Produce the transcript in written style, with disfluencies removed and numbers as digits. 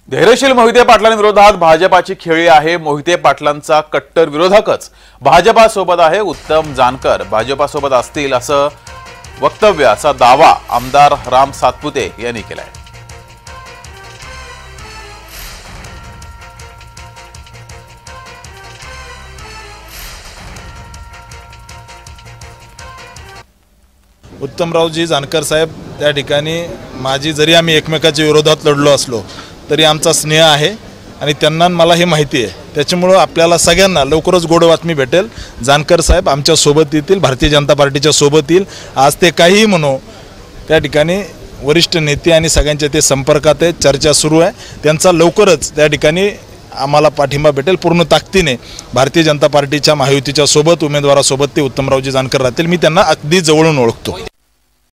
धैर्यशील मोहिते पाटलांविरोधात भाजपाची खेळी आहे। मोहिते पाटलांचा कट्टर विरोधकच भाजपासोबत आहे। उत्तम जानकर भाजपासोबत असतील असं वक्तव्य असा दावा आमदार राम सातपुते यांनी केलाय। उत्तमरावजी जानकर साहेब त्या ठिकाणी माझी जरी आम्ही एकमेकाच्या विरोधात लढलो असलो तरी आमचा स्नेह आहे आणि त्यांना मला हे माहिती आहे। त्याच्यामुळे आपल्याला सगळ्यांना लवकरच गोड बातमी भेटेल। जानकर साहेब आमच्या सोबत येतील, भारतीय जनता पार्टीच्या सोबत येईल। आज ते काहीही म्हणो, त्या ठिकाणी वरिष्ठ नेते आणि सगळ्यांच्या ते संपर्कात आहेत, चर्चा सुरू आहे। त्यांचा लवकरच त्या ठिकाणी आम्हाला पाठिंबा भेटेल। पूर्ण ताकदीने भारतीय जनता पार्टीच्या महायुतीच्या सोबत उमेदवारासोबत ते उत्तमरावजी जानकर राहतील। मी त्यांना अगदी जवळून ओळखतो।